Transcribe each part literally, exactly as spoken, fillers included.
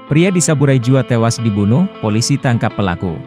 Pria di Saburai Jua tewas dibunuh, polisi tangkap pelaku.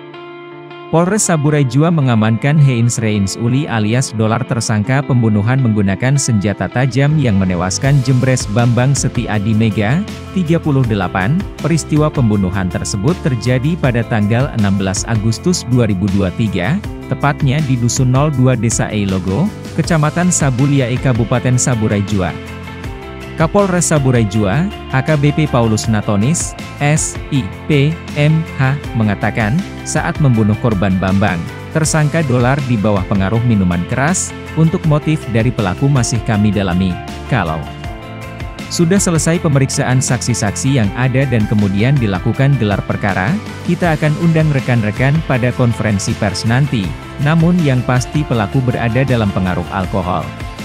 Polres Saburai Jua mengamankan Heinz Reins Uli alias Dolar tersangka pembunuhan menggunakan senjata tajam yang menewaskan Jembres Bambang Setiadi Mega, tiga puluh delapan. Peristiwa pembunuhan tersebut terjadi pada tanggal enam belas Agustus dua ribu dua puluh tiga, tepatnya di Dusun nol dua Desa Eilogo, Kecamatan Sabuliae Kabupaten Saburai Jua. Kapolres Saburai Jua, A K B P Paulus Natonis, S I P M H, mengatakan, saat membunuh korban Bambang, tersangka Dolar di bawah pengaruh minuman keras. Untuk motif dari pelaku masih kami dalami. Kalau sudah selesai pemeriksaan saksi-saksi yang ada dan kemudian dilakukan gelar perkara, kita akan undang rekan-rekan pada konferensi pers nanti. Namun yang pasti pelaku berada dalam pengaruh alkohol.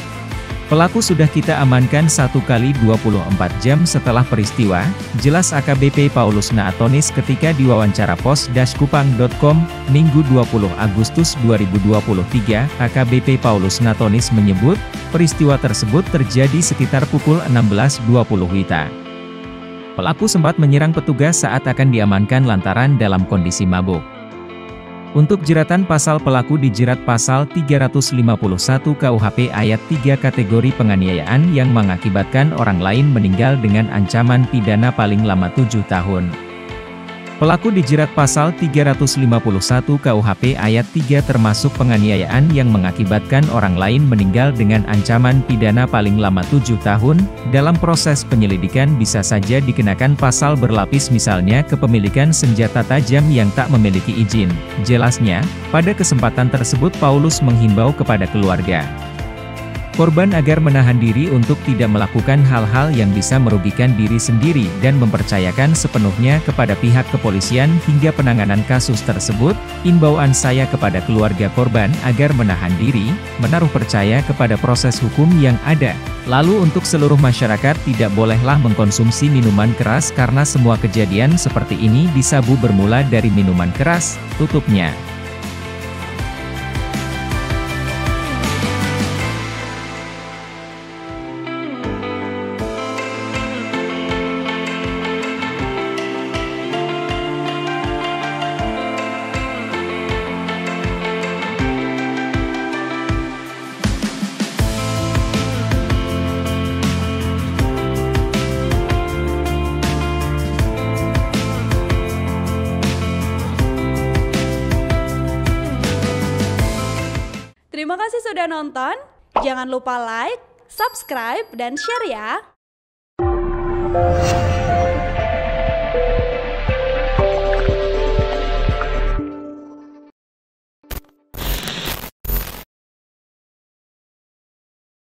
Pelaku sudah kita amankan satu kali dua puluh empat jam setelah peristiwa, jelas A K B P Paulus Natonis ketika diwawancara pos titik kupang titik com, Minggu dua puluh Agustus dua ribu dua puluh tiga. A K B P Paulus Natonis menyebut, peristiwa tersebut terjadi sekitar pukul enam belas dua puluh W I B. Pelaku sempat menyerang petugas saat akan diamankan lantaran dalam kondisi mabuk. Untuk jeratan pasal, pelaku dijerat pasal tiga ratus lima puluh satu K U H P ayat tiga kategori penganiayaan yang mengakibatkan orang lain meninggal dengan ancaman pidana paling lama tujuh tahun. Pelaku dijerat pasal tiga ratus lima puluh satu K U H P ayat tiga termasuk penganiayaan yang mengakibatkan orang lain meninggal dengan ancaman pidana paling lama tujuh tahun. Dalam proses penyelidikan bisa saja dikenakan pasal berlapis, misalnya kepemilikan senjata tajam yang tak memiliki izin. Jelasnya, pada kesempatan tersebut Paulus menghimbau kepada keluarga korban agar menahan diri untuk tidak melakukan hal-hal yang bisa merugikan diri sendiri dan mempercayakan sepenuhnya kepada pihak kepolisian hingga penanganan kasus tersebut. Imbauan saya kepada keluarga korban agar menahan diri, menaruh percaya kepada proses hukum yang ada. Lalu untuk seluruh masyarakat tidak bolehlah mengkonsumsi minuman keras karena semua kejadian seperti ini di Sabu bermula dari minuman keras, tutupnya. Terima kasih sudah nonton, jangan lupa like, subscribe, dan share ya!